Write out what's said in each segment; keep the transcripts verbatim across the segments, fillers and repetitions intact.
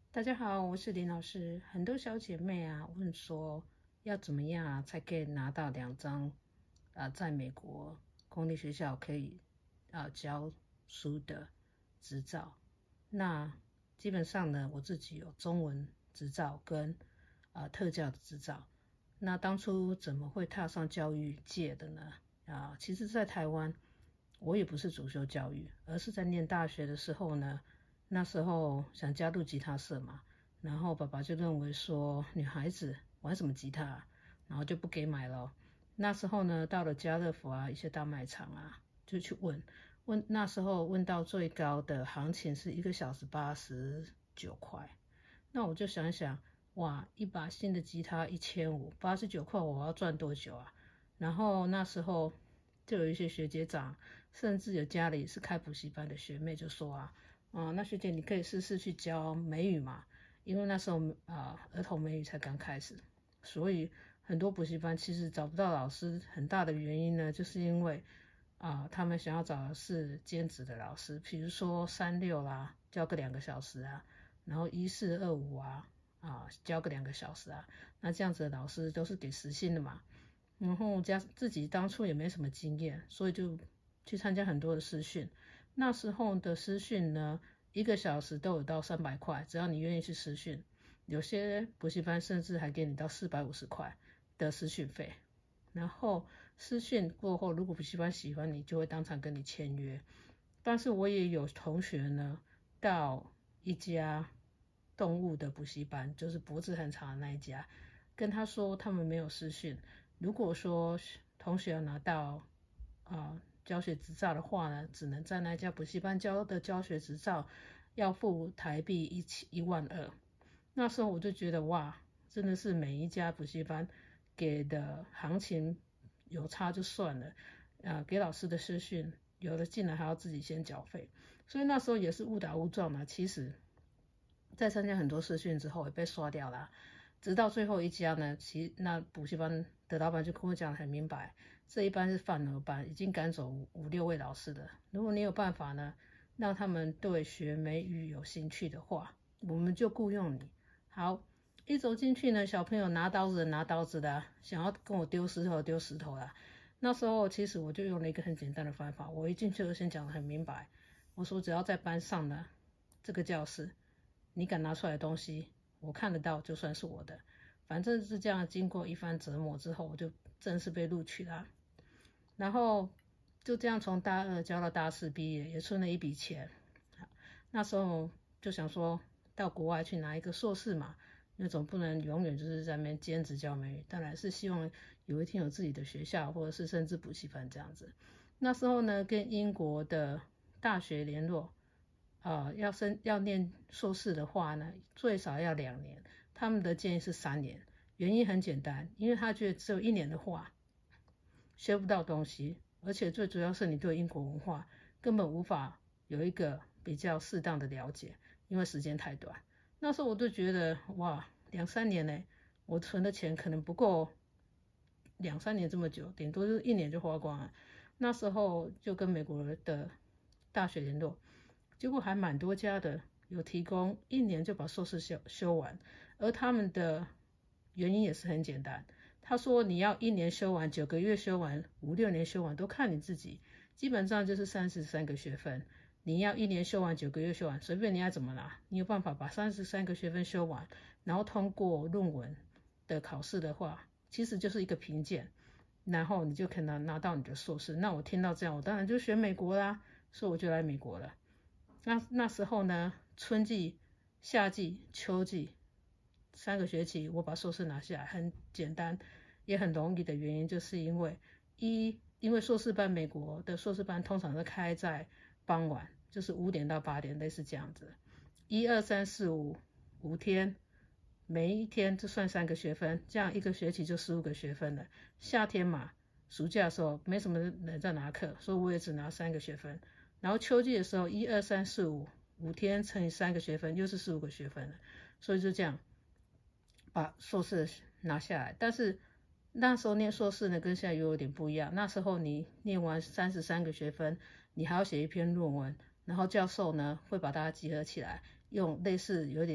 大家好，我是林老师。很多小姐妹啊问说，要怎么样啊才可以拿到两张啊在美国公立学校可以啊教书的执照？那基本上呢，我自己有中文执照跟啊特教的执照。那当初怎么会踏上教育界的呢？啊，其实，在台湾，我也不是主修教育，而是在念大学的时候呢。那时候想加入吉他社嘛，然后爸爸就认为说女孩子玩什么吉他啊，然后就不给买了。那时候呢，到了家乐福啊，一些大卖场啊，就去问问，那时候问到最高的行情是一个小时八十九块。那我就想想，哇，一把新的吉他一千五，八十九块，我要赚多久啊？然后那时候就有一些学姐长，甚至有家里是开补习班的学妹就说啊。啊、嗯，那学姐你可以试试去教美语嘛，因为那时候啊、呃、儿童美语才刚开始，所以很多补习班其实找不到老师，很大的原因呢，就是因为啊、呃、他们想要找的是兼职的老师，比如说三六啦，教个两个小时啊，然后一四二五啊啊教个两个小时啊，那这样子的老师都是给时薪的嘛，然后加自己当初也没什么经验，所以就去参加很多的视讯。那时候的私讯呢，一个小时都有到三百块，只要你愿意去私讯，有些补习班甚至还给你到四百五十块的私讯费。然后私讯过后，如果补习班喜欢你，就会当场跟你签约。但是我也有同学呢，到一家动物的补习班，就是脖子很长的那一家，跟他说他们没有私讯，如果说同学要拿到啊、呃教学执照的话呢，只能在那家补习班教的教学执照要付台币一七一万二。那时候我就觉得哇，真的是每一家补习班给的行情有差就算了，啊、呃，给老师的私讯有的进来还要自己先缴费，所以那时候也是误打误撞嘛。其实，在参加很多视讯之后也被刷掉了，直到最后一家呢，其那补习班的老板就跟我讲得很明白，这一班是范额班，已经赶走五五六位老师的。如果你有办法呢，让他们对学美语有兴趣的话，我们就雇佣你。好，一走进去呢，小朋友拿刀子拿刀子的、啊，想要跟我丢石头丢石头啦。那时候其实我就用了一个很简单的方法，我一进去就先讲得很明白，我说只要在班上呢，这个教室。你敢拿出来的东西，我看得到就算是我的。反正是这样，经过一番折磨之后，我就正式被录取了。然后就这样从大二教到大四毕业，也存了一笔钱。那时候就想说到国外去拿一个硕士嘛，那总不能永远就是在那边兼职教美语，当然是希望有一天有自己的学校，或者是甚至补习班这样子。那时候呢，跟英国的大学联络。呃，要升要念硕士的话呢，最少要两年，他们的建议是三年。原因很简单，因为他觉得只有一年的话，学不到东西，而且最主要是你对英国文化根本无法有一个比较适当的了解，因为时间太短。那时候我就觉得，哇，两三年呢，我存的钱可能不够两三年这么久，顶多就是一年就花光了。那时候就跟美国的大学联络。结果还蛮多家的有提供一年就把硕士修修完，而他们的原因也是很简单，他说你要一年修完、九个月修完、五六年修完都看你自己，基本上就是三十三个学分，你要一年修完、九个月修完，随便你要怎么拿，你有办法把三十三个学分修完，然后通过论文的考试的话，其实就是一个评鉴，然后你就可能拿到你的硕士。那我听到这样，我当然就选美国啦，所以我就来美国了。那那时候呢，春季、夏季、秋季三个学期，我把硕士拿下来，很简单，也很容易的原因，就是因为一，因为硕士班美国的硕士班通常是开在傍晚，就是五点到八点，类似这样子，一二三四五五天，每一天就算三个学分，这样一个学期就十五个学分了。夏天嘛，暑假的时候没什么人在拿课，所以我也只拿三个学分。然后秋季的时候，一二三四五五天乘以三个学分，又是十五个学分了，所以就这样把硕士拿下来。但是那时候念硕士呢，跟现在又有点不一样。那时候你念完三十三个学分，你还要写一篇论文，然后教授呢会把大家集合起来，用类似有点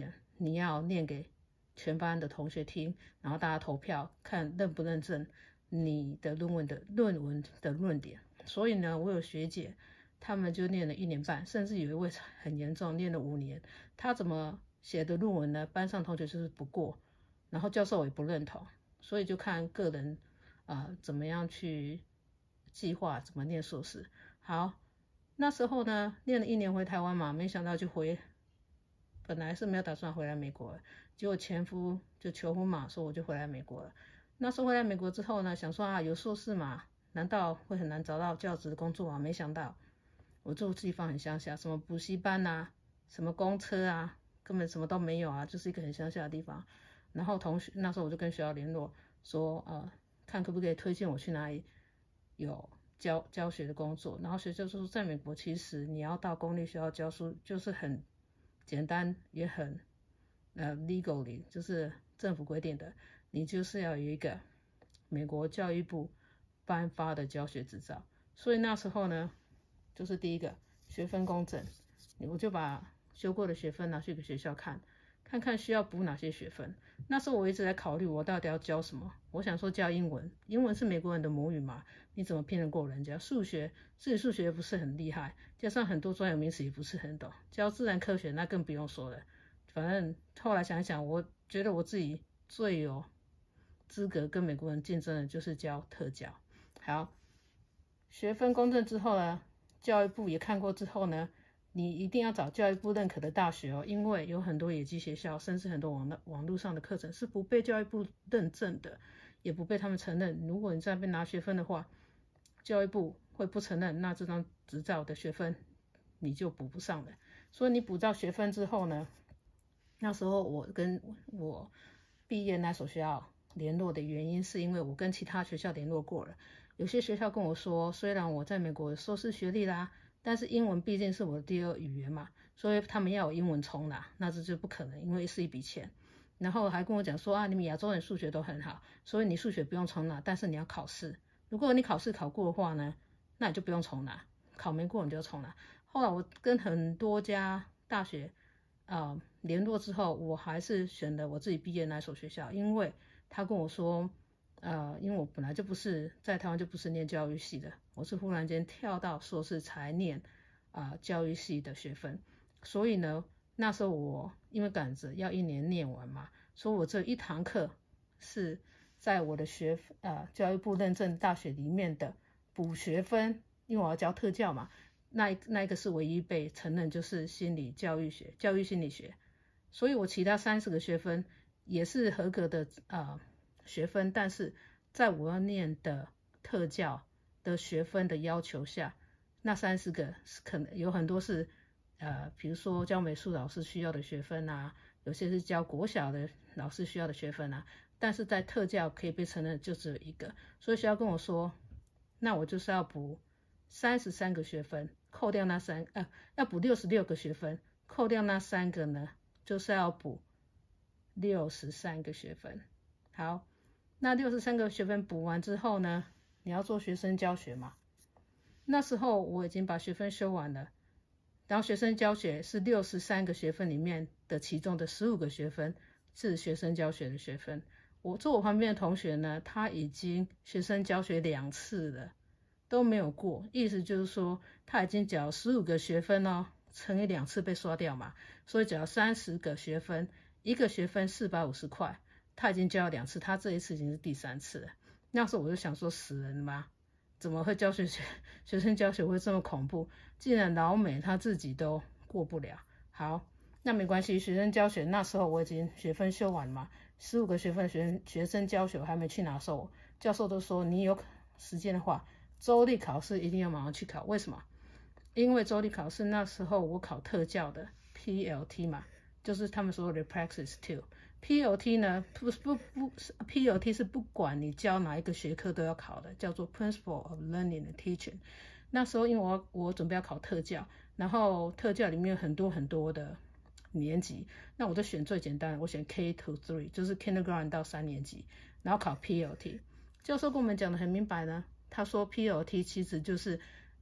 你要念给全班的同学听，然后大家投票看认不认证你的论文的论文的论点。所以呢，我有学姐，他们就念了一年半，甚至有一位很严重，念了五年。他怎么写的论文呢？班上同学就是不过，然后教授也不认同，所以就看个人呃怎么样去计划怎么念硕士。好，那时候呢，念了一年回台湾嘛，没想到就回，本来是没有打算回来美国了，结果前夫就求婚嘛，说我就回来美国了。那时候回来美国之后呢，想说啊，有硕士嘛，难道会很难找到教职的工作啊？没想到我住地方很乡下，什么补习班啊，什么公车啊，根本什么都没有啊，就是一个很乡下的地方。然后同学那时候我就跟学校联络说，呃，看可不可以推荐我去哪里有教教学的工作。然后学校说，在美国其实你要到公立学校教书，就是很简单，也很呃 legally， 就是政府规定的，你就是要有一个美国教育部颁发的教学执照。所以那时候呢，就是第一个学分公证，我就把修过的学分拿去给学校看，看看需要补哪些学分。那时候我一直在考虑我到底要教什么。我想说教英文，英文是美国人的母语嘛，你怎么骗得过人家？数学自己数学也不是很厉害，加上很多专有名词也不是很懂，教自然科学那更不用说了。反正后来想一想，我觉得我自己最有资格跟美国人竞争的就是教特教。好，学分公证之后呢，教育部也看过之后呢，你一定要找教育部认可的大学哦，因为有很多野鸡学校，甚至很多网网络上的课程是不被教育部认证的，也不被他们承认。如果你在那边拿学分的话，教育部会不承认，那这张执照的学分你就补不上了。所以你补到学分之后呢，那时候我跟我毕业那所学校联络的原因，是因为我跟其他学校联络过了，有些学校跟我说，虽然我在美国有硕士学历啦，但是英文毕竟是我的第二语言嘛，所以他们要有英文重拿，那这就不可能，因为是一笔钱。然后还跟我讲说啊，你们亚洲人数学都很好，所以你数学不用重拿，但是你要考试。如果你考试考过的话呢，那你就不用重拿，考没过你就重拿。后来我跟很多家大学呃联络之后，我还是选了我自己毕业那所学校，因为他跟我说，呃，因为我本来就不是在台湾就不是念教育系的，我是忽然间跳到硕士才念啊、呃、教育系的学分，所以呢，那时候我因为赶着要一年念完嘛，所以我这一堂课是在我的学呃教育部认证大学里面的补学分，因为我要教特教嘛，那那一个是唯一被承认，就是心理教育学、教育心理学，所以我其他三十个学分也是合格的呃学分，但是在我要念的特教的学分的要求下，那三十个可能有很多是呃，比如说教美术老师需要的学分啊，有些是教国小的老师需要的学分啊，但是在特教可以被承认就只有一个，所以学校跟我说，那我就是要补三十三个学分，扣掉那三呃要补六十六个学分，扣掉那三个呢，就是要补六十三个学分。好，那六十三个学分补完之后呢，你要做学生教学嘛？那时候我已经把学分修完了，然后学生教学是六十三个学分里面的其中的十五个学分是学生教学的学分。我坐我旁边的同学呢，他已经学生教学两次了，都没有过，意思就是说他已经缴十五个学分哦，乘以两次被刷掉嘛，所以缴三十个学分，一个学分四百五十块，他已经教了两次，他这一次已经是第三次了。那时候我就想说，死人吗？怎么会教学学学生教学会这么恐怖？既然老美他自己都过不了，好，那没关系，学生教学那时候我已经学分修完了嘛，十五个学分的学学生教学我还没去拿授，教授都说你有时间的话，州立考试一定要马上去考。为什么？因为州立考试那时候我考特教的 P L T 嘛，就是他们所有的 Praxis two。P L T 呢，不不不 ，P L T 是不管你教哪一个学科都要考的，叫做 Principle of Learning and Teaching。那时候因为我我准备要考特教，然后特教里面有很多很多的年级，那我就选最简单的，我选 K to three， 就是 Kindergarten 到三年级，然后考 P L T。教授跟我们讲的很明白呢，他说 P L T 其实就是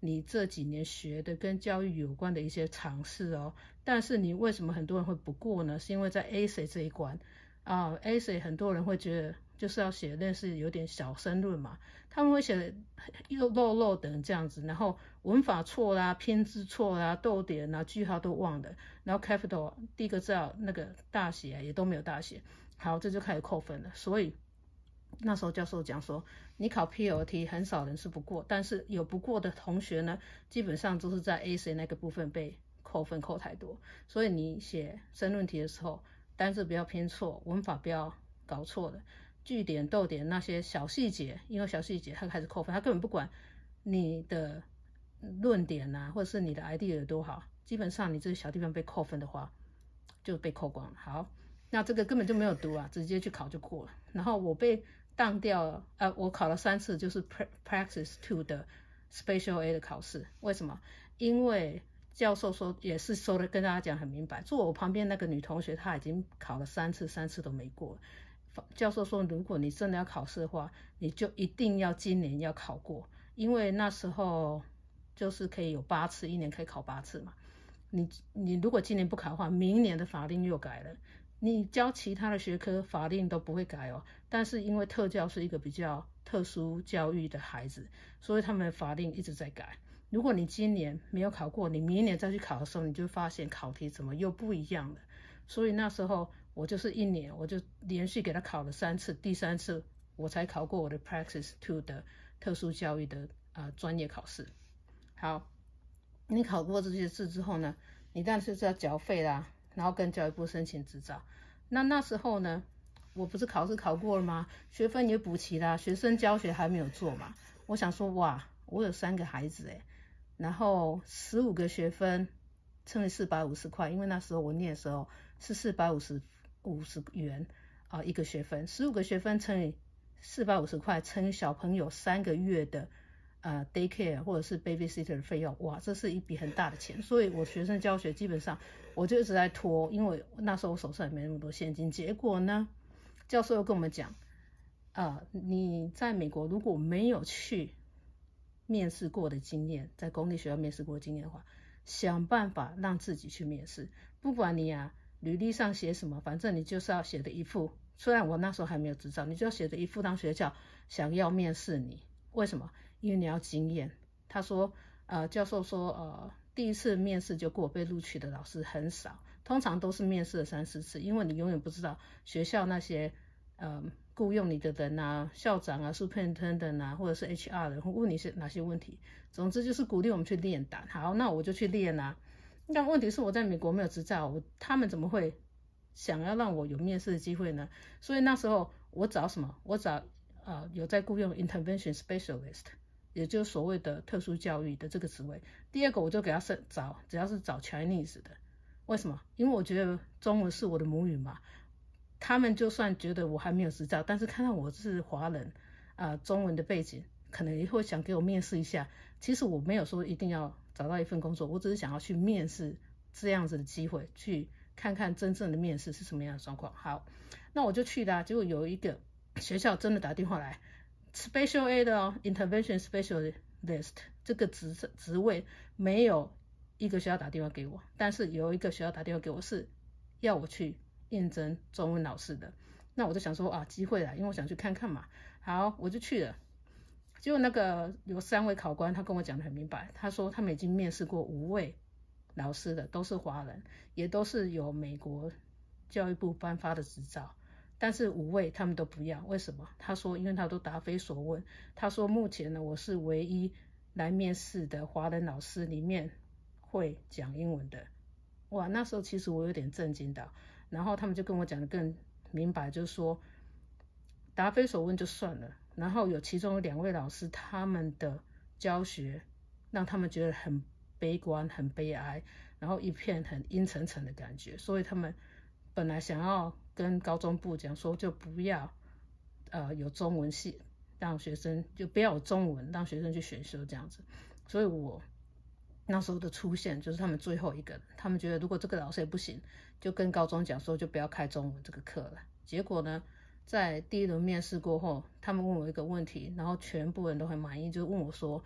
你这几年学的跟教育有关的一些常识哦。但是你为什么很多人会不过呢？是因为在 essay 这一关啊 ，essay 很多人会觉得就是要写类似有点小申论嘛，他们会写又漏漏等这样子，然后文法错啦、偏字错啦、逗点啦、句号都忘了，然后 capital 第一个字那个大写、啊、也都没有大写，好，这就开始扣分了。所以那时候教授讲说，你考 P L T 很少人是不过，但是有不过的同学呢，基本上都是在 essay 那个部分被扣分扣太多，所以你写申论题的时候，单字不要拼错，文法不要搞错了，句点逗点那些小细节，因为小细节他开始扣分，他根本不管你的论点啊，或者是你的 idea 有多好，基本上你这个小地方被扣分的话，就被扣光了。好，那这个根本就没有读啊，直接去考就过了。然后我被当掉了，呃，我考了三次，就是 Praxis two 的 Special A 的考试。为什么？因为教授说也是说的跟大家讲很明白，坐我旁边那个女同学她已经考了三次，三次都没过。教授说，如果你真的要考试的话，你就一定要今年要考过，因为那时候就是可以有八次，一年可以考八次嘛。你你如果今年不考的话，明年的法令又改了。你教其他的学科法令都不会改哦，但是因为特教是一个比较特殊教育的孩子，所以他们的法令一直在改。如果你今年没有考过，你明年再去考的时候，你就发现考题怎么又不一样了。所以那时候我就是一年，我就连续给他考了三次，第三次我才考过我的 Praxis two 的特殊教育的呃专业考试。好，你考过这些次之后呢，你当然是要缴费啦，然后跟教育部申请执照。那那时候呢，我不是考试考过了吗？学分也补齐啦，学生教学还没有做嘛。我想说，哇，我有三个孩子诶，然后十五个学分乘以四百五十块，因为那时候我念的时候是四百五十五十元啊、呃、一个学分，十五个学分乘以四百五十块乘以小朋友三个月的呃 daycare 或者是 babysitter 的费用，哇，这是一笔很大的钱，所以我学生教学基本上我就一直在拖，因为那时候我手上也没那么多现金。结果呢，教授又跟我们讲，呃，你在美国如果没有去面试过的经验，在公立学校面试过的经验的话，想办法让自己去面试，不管你啊履历上写什么，反正你就是要写的一副，虽然我那时候还没有执照，你就要写的一副当学校想要面试你。为什么？因为你要经验。他说，呃，教授说，呃，第一次面试就过被录取的老师很少，通常都是面试了三四次，因为你永远不知道学校那些呃雇用你的人啊，校长啊 superintendent 啊，或者是 H R 人会问你是哪些问题。总之就是鼓励我们去练胆。好，那我就去练啊。但问题是我在美国没有执照，我他们怎么会想要让我有面试的机会呢？所以那时候我找什么？我找呃有在雇用 intervention specialist， 也就是所谓的特殊教育的这个职位。第二个我就给他找，只要是找 Chinese 的。为什么？因为我觉得中文是我的母语嘛。他们就算觉得我还没有执照，但是看到我是华人，呃，中文的背景，可能也会想给我面试一下。其实我没有说一定要找到一份工作，我只是想要去面试这样子的机会，去看看真正的面试是什么样的状况。好，那我就去啦。结果有一个学校真的打电话来 ，Special A 的哦 ，Intervention Specialist 这个职职位没有一个学校打电话给我，但是有一个学校打电话给我，是要我去应征中文老师的。那我就想说啊，机会啦，因为我想去看看嘛。好，我就去了。结果那个有三位考官，他跟我讲得很明白，他说他们已经面试过五位老师的，都是华人，也都是有美国教育部颁发的执照，但是五位他们都不要。为什么？他说因为他都答非所问。他说目前呢，我是唯一来面试的华人老师里面会讲英文的。哇，那时候其实我有点震惊的。然后他们就跟我讲得更明白，就是说答非所问就算了，然后有其中有两位老师，他们的教学让他们觉得很悲观很悲哀，然后一片很阴沉沉的感觉，所以他们本来想要跟高中部讲说就不要呃有中文系，让学生就不要有中文，让学生去选修这样子。所以我那时候的出现就是他们最后一个人，他们觉得如果这个老师也不行，就跟高中讲说就不要开中文这个课了。结果呢，在第一轮面试过后，他们问我一个问题，然后全部人都很满意，就问我说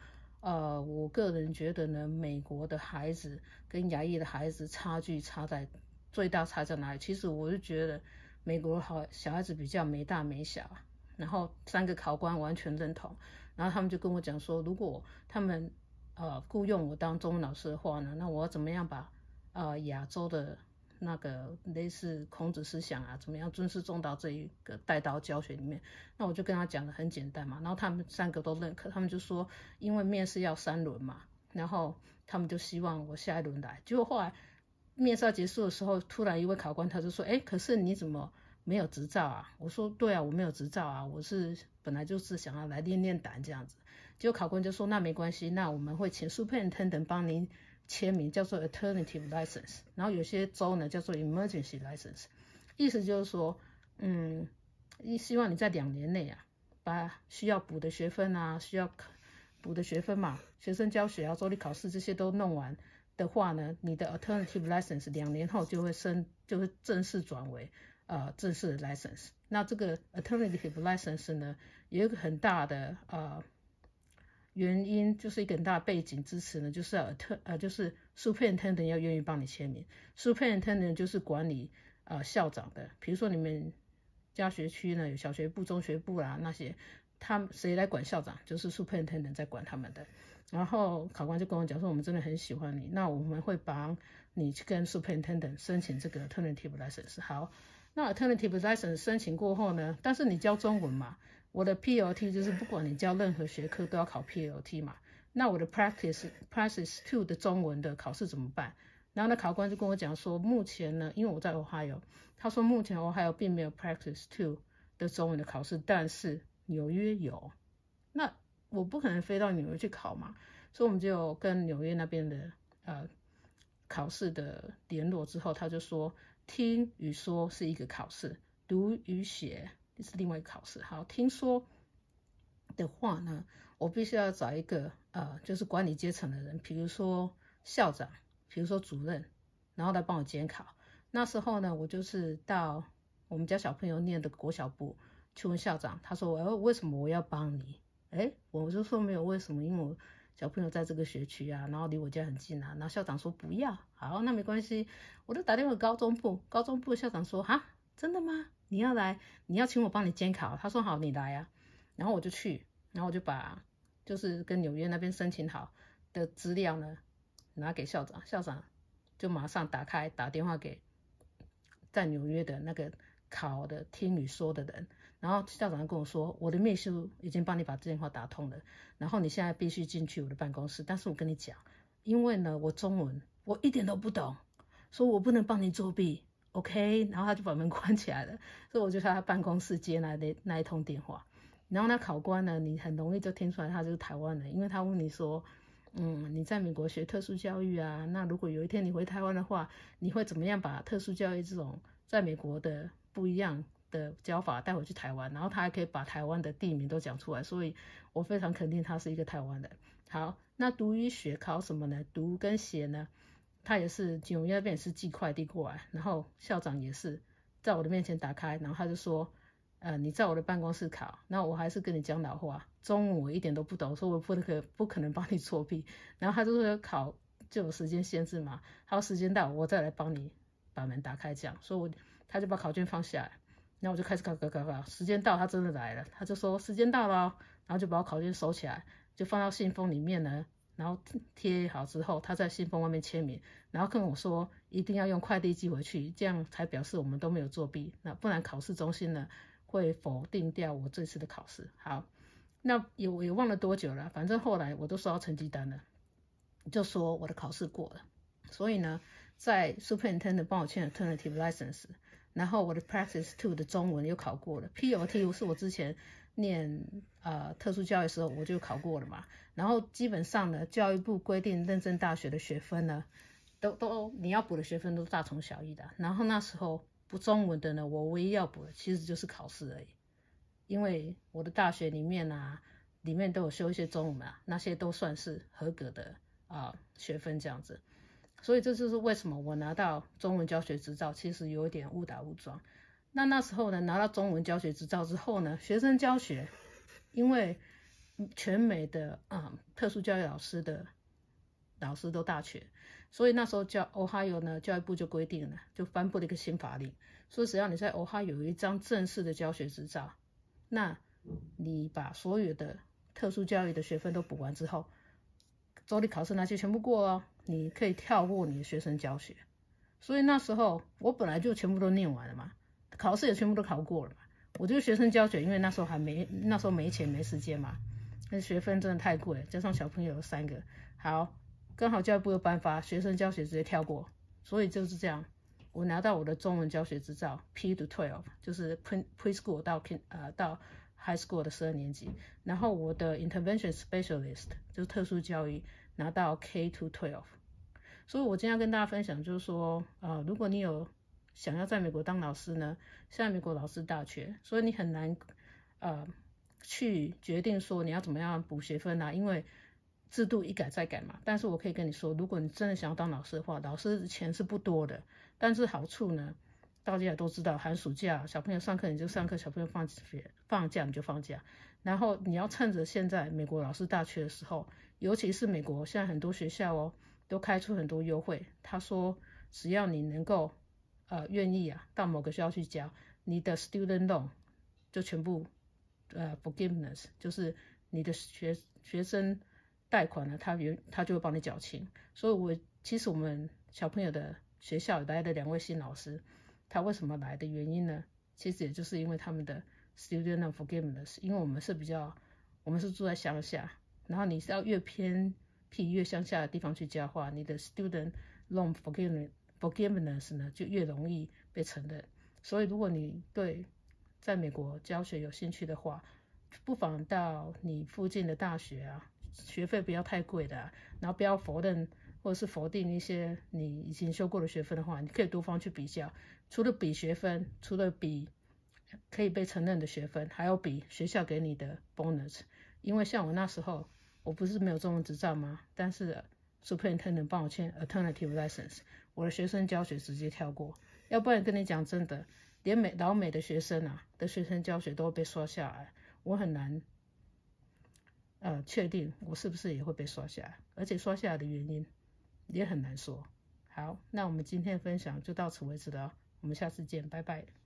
呃，我个人觉得呢，美国的孩子跟亚裔的孩子差距差在最大差在哪里？其实我就觉得美国好小孩子比较没大没小，然后三个考官完全认同，然后他们就跟我讲说，如果他们呃雇佣我当中文老师的话呢，那我要怎么样把呃亚洲的那个类似孔子思想啊，怎么样尊师重道这一个带到教学里面？那我就跟他讲的很简单嘛，然后他们三个都认可，他们就说因为面试要三轮嘛，然后他们就希望我下一轮来。结果后来面试要结束的时候，突然一位考官他就说，哎，可是你怎么没有执照啊？我说对啊，我没有执照啊，我是本来就是想要来练练胆这样子。结果考官就说那没关系，那我们会请 superintendent 帮您签名，叫做 alternative license， 然后有些州呢叫做 emergency license， 意思就是说，嗯，希望你在两年内啊，把需要补的学分啊，需要补的学分嘛，学生教学啊，州立考试这些都弄完的话呢，你的 alternative license 两年后就会升，就会正式转为呃正式的 license。那这个 alternative license 呢，有一个很大的呃原因，就是一个很大的背景支持呢，就是要呃就是 superintendent 要愿意帮你签名。superintendent 就是管理呃校长的，比如说你们家学区呢有小学部、中学部啦那些，他们谁来管校长？就是 superintendent 在管他们的。然后考官就跟我讲说，我们真的很喜欢你，那我们会帮你去跟 superintendent 申请这个 alternative license。好，那 alternative license 申请过后呢，但是你教中文嘛，我的 P L T 就是不管你教任何学科都要考 P L T 嘛，那我的 practice practice two 的中文的考试怎么办？然后呢，考官就跟我讲说，目前呢，因为我在 Ohio， 他说目前 Ohio 并没有 practice two 的中文的考试，但是纽约有。那我不可能飞到纽约去考嘛，所以我们就跟纽约那边的呃考试的联络之后，他就说听与说是一个考试，读与写是另外一个考试。好，听说的话呢，我必须要找一个呃就是管理阶层的人，比如说校长，比如说主任，然后来帮我监考。那时候呢，我就是到我们家小朋友念的国小部去问校长，他说我为什么我要帮你？哎，我就说没有为什么，因为我小朋友在这个学区啊，然后离我家很近啊。然后校长说不要，好，那没关系，我就打电话高中部，高中部校长说哈，真的吗？你要来，你要请我帮你监考？他说好，你来啊。然后我就去，然后我就把就是跟纽约那边申请好的资料呢拿给校长，校长就马上打开打电话给在纽约的那个考的听与说的人。然后校长跟我说，我的秘书已经帮你把电话打通了，然后你现在必须进去我的办公室。但是我跟你讲，因为呢我中文我一点都不懂，所以我不能帮你作弊 ，OK？ 然后他就把门关起来了，所以我就在他办公室接那那一通电话。然后那考官呢，你很容易就听出来他就是台湾人，因为他问你说，嗯，你在美国学特殊教育啊，那如果有一天你回台湾的话，你会怎么样把特殊教育这种在美国的不一样的教法带回去台湾？然后他还可以把台湾的地名都讲出来，所以我非常肯定他是一个台湾人。好，那读与写考什么呢？读跟写呢，他也是纽约那边也是寄快递过来，然后校长也是在我的面前打开，然后他就说，呃，你在我的办公室考，那我还是跟你讲老话，中文我一点都不懂，所以我不可不可能帮你作弊。然后他就说考就有时间限制嘛，他说时间到我再来帮你把门打开这样，所以我他就把考卷放下来。然后我就开始考考考考，时间到他真的来了，他就说时间到了，然后就把我考卷收起来，就放到信封里面呢，然后贴好之后，他在信封外面签名，然后跟我说一定要用快递寄回去，这样才表示我们都没有作弊，那不然考试中心呢会否定掉我这次的考试。好，那也我也忘了多久了，反正后来我都收到成绩单了，就说我的考试过了。所以呢，在 superintendent 帮我签 alternative license， 然后我的 practice two 的中文又考过了， P L T 是我之前念呃特殊教育的时候我就考过了嘛。然后基本上呢，教育部规定认证大学的学分呢，都都你要补的学分都大同小异的。然后那时候补中文的呢，我唯一要补的其实就是考试而已，因为我的大学里面啊，里面都有修一些中文啊，那些都算是合格的啊、呃、学分这样子。所以这就是为什么我拿到中文教学执照其实有一点误打误撞。那那时候呢，拿到中文教学执照之后呢，学生教学，因为全美的嗯特殊教育老师的老师都大缺，所以那时候教 Ohio 呢教育部就规定了，就颁布了一个新法令，说只要你在 Ohio 有一张正式的教学执照，那你把所有的特殊教育的学分都补完之后，州立考试那些全部过了，你可以跳过你的学生教学。所以那时候我本来就全部都念完了嘛，考试也全部都考过了嘛，我就学生教学，因为那时候还没那时候没钱没时间嘛，那学分真的太贵，加上小朋友有三个，好，刚好教育部又颁发学生教学直接跳过，所以就是这样，我拿到我的中文教学执照 P to twelve， 就是 preschool 到呃到 high school 的十二年级，然后我的 intervention specialist 就是特殊教育拿到 K to twelve。所以我今天要跟大家分享就是说，呃，如果你有想要在美国当老师呢，现在美国老师大缺，所以你很难呃去决定说你要怎么样补学分啊，因为制度一改再改嘛。但是我可以跟你说，如果你真的想要当老师的话，老师的钱是不多的，但是好处呢，大家也都知道，寒暑假小朋友上课你就上课，小朋友放学放假你就放假，然后你要趁着现在美国老师大缺的时候，尤其是美国现在很多学校哦。都开出很多优惠，他说只要你能够呃愿意啊到某个学校去教，你的 student loan 就全部呃 forgiveness， 就是你的学学生贷款呢，他原他就会帮你缴清。所以我其实我们小朋友的学校来的两位新老师，他为什么来的原因呢？其实也就是因为他们的 student loan forgiveness， 因为我们是比较我们是住在乡下，然后你是要越偏越乡下的地方去教的话，你的 student loan forgiveness forgiveness 呢就越容易被承认。所以如果你对在美国教学有兴趣的话，不妨到你附近的大学啊，学费不要太贵的、啊，然后不要否认或者是否定一些你已经修过的学分的话，你可以多方去比较。除了比学分，除了比可以被承认的学分，还有比学校给你的 bonus。因为像我那时候。我不是没有中文执照吗？但是 superintendent 帮我签 alternative license， 我的学生教学直接跳过。要不然跟你讲真的，连美老美的学生啊的学生教学都会被刷下来，我很难呃确定我是不是也会被刷下来，而且刷下来的原因也很难说。好，那我们今天的分享就到此为止了，我们下次见，拜拜。